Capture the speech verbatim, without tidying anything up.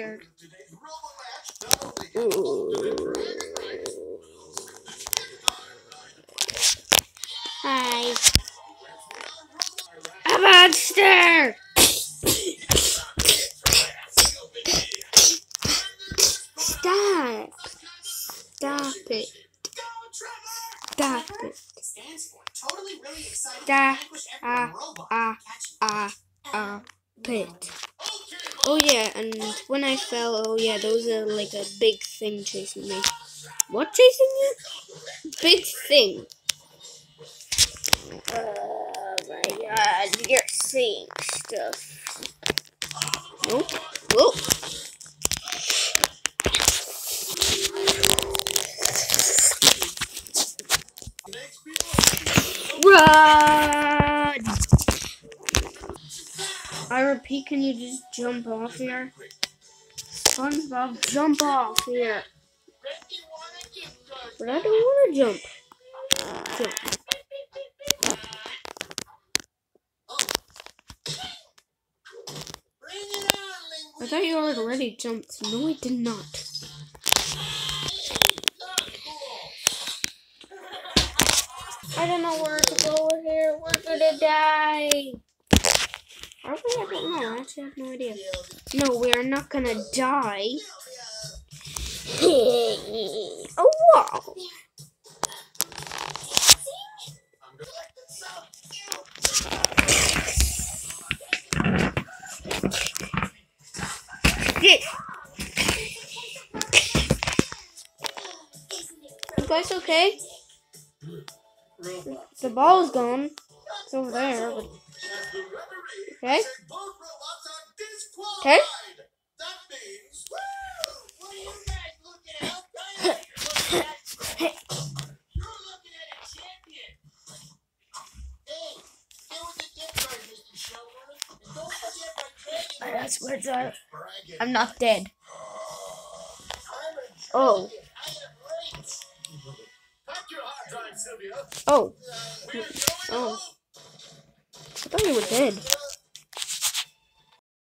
scared. Ooh. Hi. A monster! Stop! Stop it. Stop it. Stop. Ah, ah, ah, ah, pit. Oh yeah, and when I fell, oh yeah, there was a, like a big thing chasing me. What chasing you? Big thing. Oh my god, you're seeing stuff. Nope. Whoa. Run! I repeat, can you just jump off here? SpongeBob, jump off here. But I don't want to jump. Jump. I thought you had already jumped. No, I did not. I don't know where to go here. We're gonna die. Are we? I don't know. I actually have no idea. No, we are not gonna die. Oh, wow. Yeah. You guys okay? The ball's gone. It's over there. But... Okay? Okay? That's words are. I'm not dead. Oh. Oh. Oh. I thought you were dead.